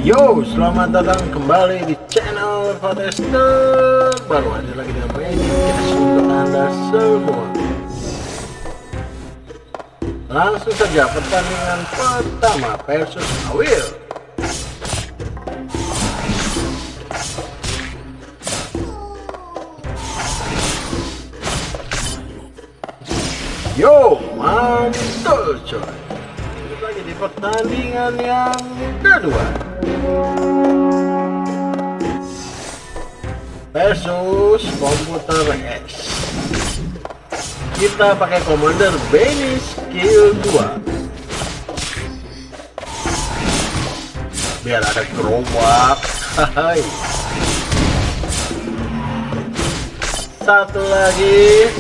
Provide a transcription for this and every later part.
Yo, selamat datang kembali di channel podcast terbaru. Ada lagi dengan podcast untuk Anda semua. Langsung saja pertandingan pertama versus Awil. Yo, mantul coy. Lagi di pertandingan yang kedua versus komputer X. Kita pakai commander Benny skill 2 biar ada gerobak. Hai. Satu lagi.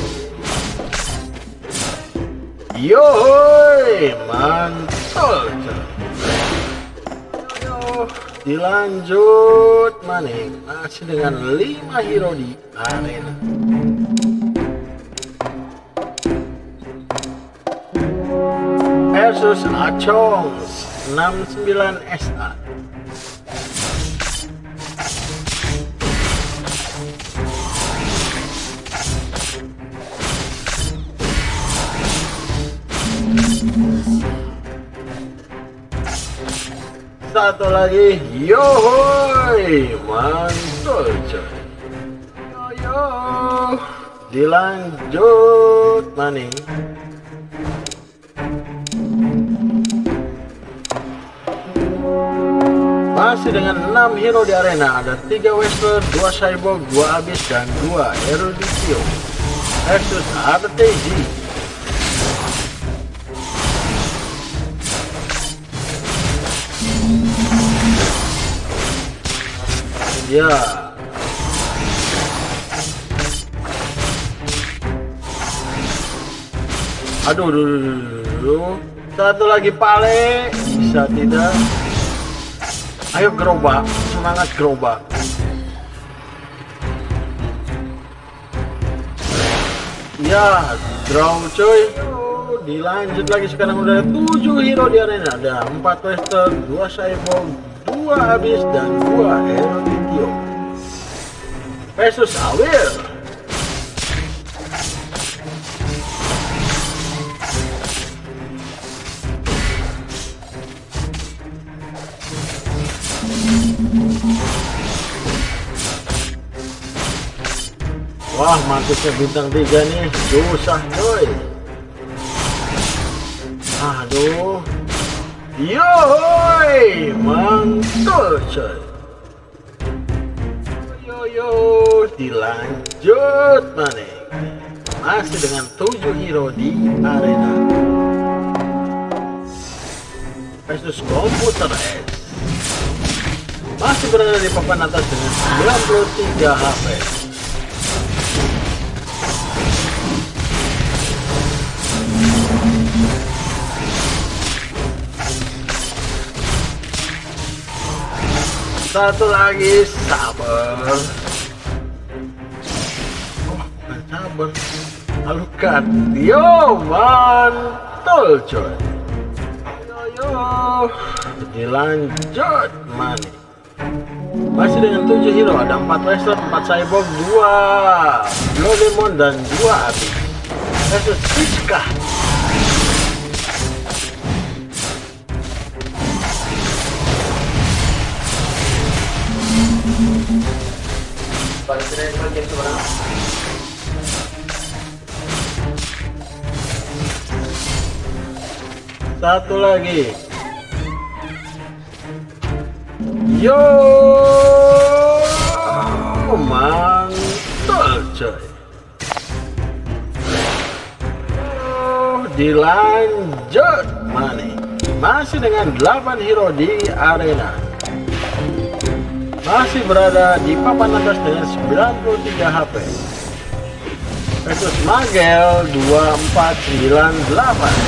Yohoi, mantul. Yo, dilanjut maning masih dengan 5 hero di arena. Versus Acong 69 SA. Satu lagi, yohoi, mantul coy. Yo, dilanjut maning. Masih dengan 6 hero di arena, ada 3 Wrestler, 2 Cyborg, 2 Abyss, dan 2 Eruditio versus HaturTengkyu. Ya. Aduh. Satu lagi pale, bisa tidak? Ayo gerobak, semangat gerobak. Ya, draw coy. Dilanjut lagi, sekarang udah 7 hero di arena. Ada 4 Western, 2 Cyborg, 2 Abyss, dan 2 Eruditio versus Awil. Wah, mantusnya bintang 3 nih, susah coy. Aduh. Yohoi, mantul coy. Yo, dilanjut maning. Masih dengan 7 hero di arena versus komputer X. Masih berada di papan atas dengan 93 HP. Satu lagi, sabar. Oh, bukan sabar, alukan. Yo, mantul coy. Yo, dilanjut maning. Masih dengan 7 hero, ada 4 Wrestler, 4 Cyborg, 2 Blodemon, dan 2 Abyss versus Siska. Satu lagi. Yo, mantul coy. Dilanjut maning. Masih dengan 8 hero di arena. Masih berada di papan atas dengan 93 HP versus Magel 2498.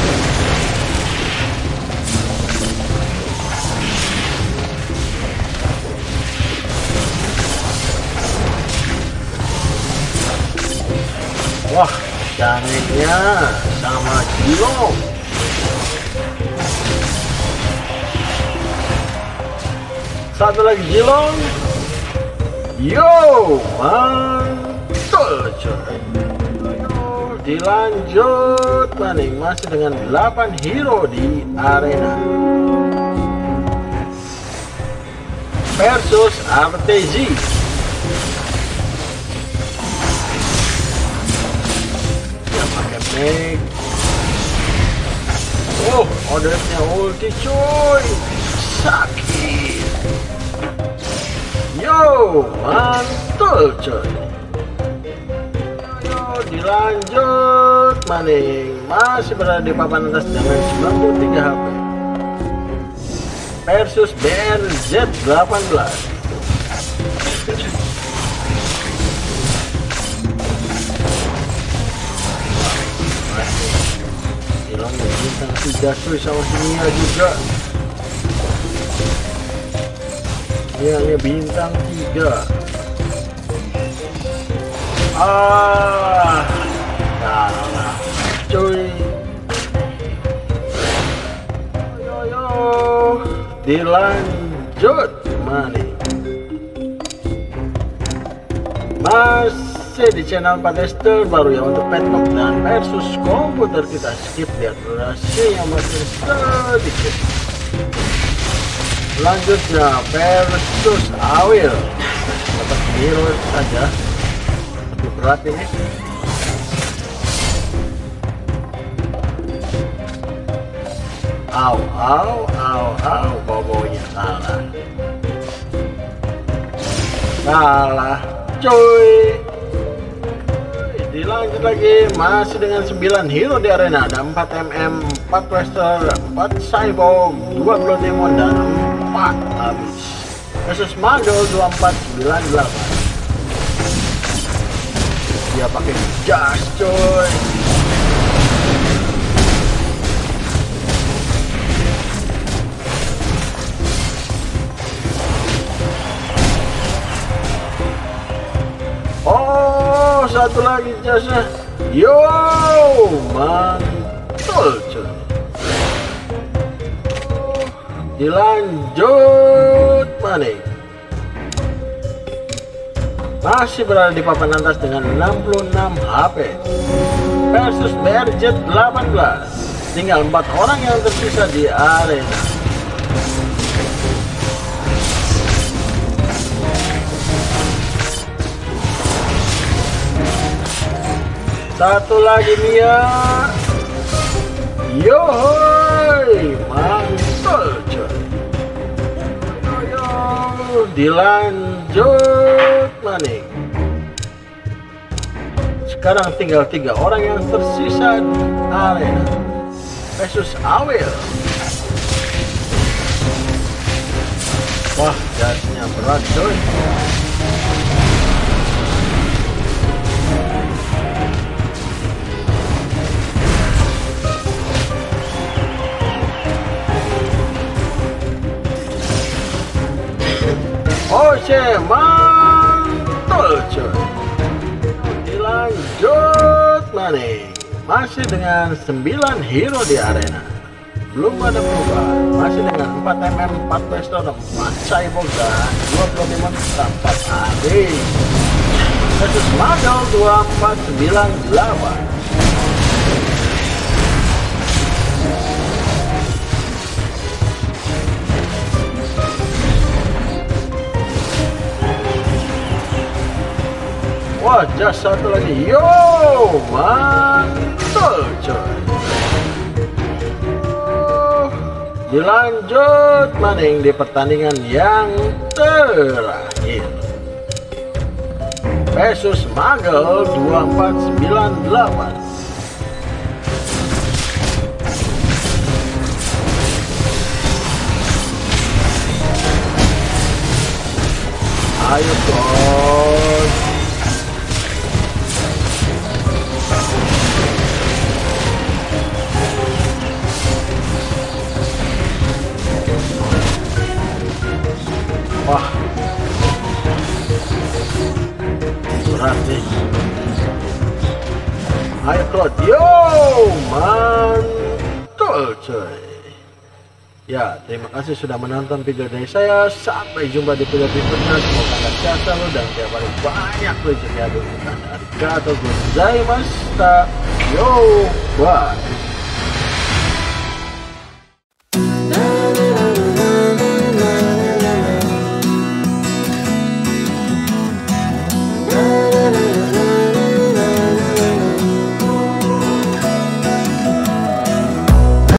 Wah, canggihnya sama Gilo. satu lagi Jilong. Yo, mantul coy. Dilanjut maning, masih dengan 8 hero di arena versus RTZ. Dia pakai make. Oh, ordernya ulti coy, sakit. Yo, mantul coy. Dilanjut maning, masih berada di papan atas dengan 93 HP versus BRZ 18. Hilang bintang 3 cuy sama si Mia juga. Ini bintang 3. Kalah cuy. Yo, dilanjut maning, masih di channel 4S terbaru ya untuk petok dan versus komputer. Kita skip, lihat durasinya masih sedikit. Selanjutnya versus Awil, dapat hero saja, lebih berat ini. Bobonya kalah cuy. Dilanjut lagi, masih dengan 9 hero di arena. Ada 4 MM, 4 Wester, 4 Cyborg, 2 Blood Demon, dan 4 habis versus Magel 2498. Dia pakai jas coy. Oh, satu lagi jasnya. Yo, mantul cuy. Dilanjut maning, masih berada di papan atas dengan 66 HP versus BRZ 18. Tinggal 4 orang yang tersisa di arena. Satu lagi Mia. Yohoi, mantul coy. Yo, dilanjut maning. Sekarang tinggal 3 orang yang tersisa di arena versus Awil. Wah, jasnya berat coy. Oke, mantul coy. Dilanjut maning, masih dengan 9 hero di arena, belum ada perubahan. Masih dengan 4 MM, 4 Wester, 4 Cyborg, dan 2 Pokemon 4 AD versus Magel 2498. Wah, jas satu lagi. Yo, mantul coy. Dilanjut maning di pertandingan yang terakhir versus Magel 2498. Ayo bos. Wah, berat nih. Ayo Claude, yo, mantul coy. Ya, terima kasih sudah menonton video dari saya. Sampai jumpa di video berikutnya. Semoga kalian sehat selalu dan tiap hari banyak rezeki. Arigato gozaimashita. Yo, bye.